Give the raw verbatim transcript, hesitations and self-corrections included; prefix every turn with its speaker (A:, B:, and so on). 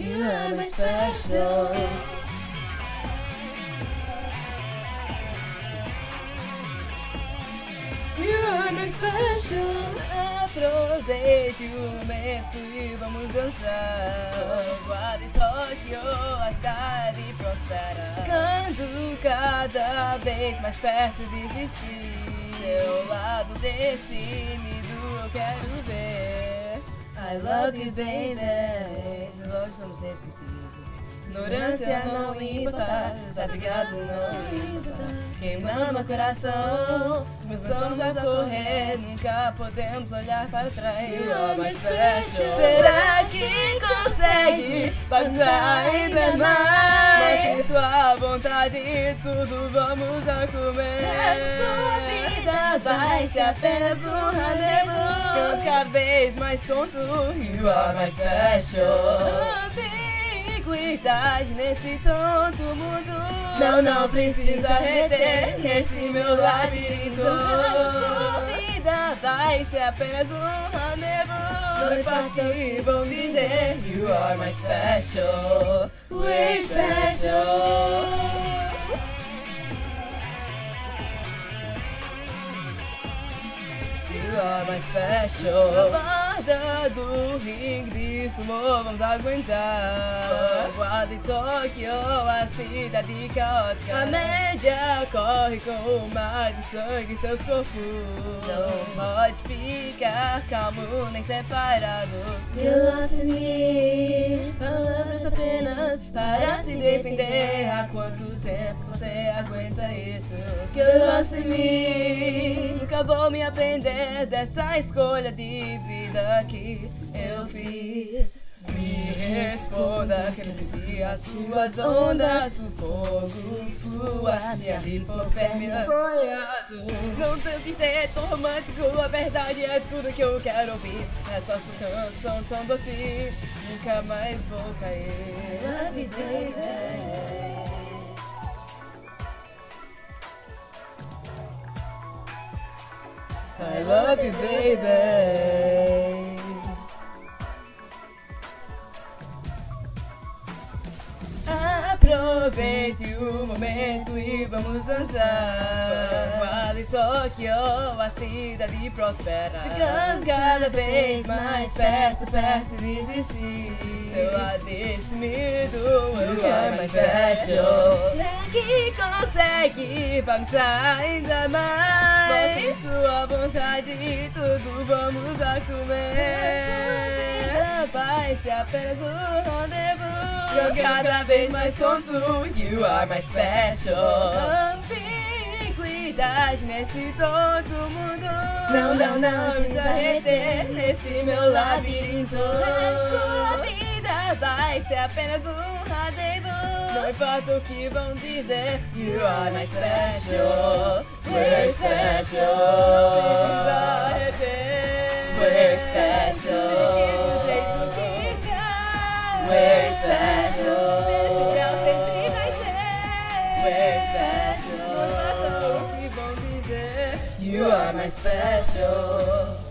A: You are my special. You are my special. Aproveite o momento e vamos dançar. Vladivostok, a cidade prospera, ficando cada vez mais perto de existir. Seu lado destemido eu quero ver. I love you, baby. Se nós somos repetidos, ignorância não importa, desabrigado não importa, queimando meu coração, começamos a correr, nunca podemos olhar para trás. You are my special. Será que consegue bagunçar ainda mais? Mas sua vontade, tudo vamos a comer. A sua vida vai ser apenas um rendezvous, cada vez mais tonto. You are my special. Ambiguidade nesse tonto mundo, não, não precisa reter nesse meu labirinto. Sua vida vai ser apenas um rendezvous, não importa o que vão dizer. You are my special. We're special. You are my special. Guarda do ringue de sumo, vamos aguentar. Vladivostok, a cidade caótica, a média corre com o mar de sangue em seus corpos. Não pode ficar calmo nem separado. You lost in me, palavras apenas para se defender. Há quanto tempo você aguenta isso? You lost in me, nunca vou me aprender dessa escolha de vida que eu fiz. Me responda, quero sentir as suas ondas, o fogo flua, minha hipotérmia foi azul. Não tente ser tão romântico, a verdade é tudo que eu quero ouvir. Essa sua canção tão doce, nunca mais vou cair. Love you, baby. I love you, baby. Aproveite o momento e vamos dançar. Vladivostok, a cidade prospera, ficando cada vez mais perto, perto de existir. Seu lado destemido, you are my special. Será que consegue bagunçar ainda mais? Mostre sua vontade, tudo vamos a comer. Sua vida vai ser apenas um rendezvous, cada vez mais tonto. You are my special. Ambiguidade nesse tonto mundo, não, não, não precisa reter nesse meu labirinto. A sua vida vai ser apenas um rendezvous, não importa o que vão dizer. You are my special. We're special. Não precisa reter. We're special. Do jeito que está. We're special. Especial sempre vai ser. We're special. Não importa o que vão dizer. You are my special.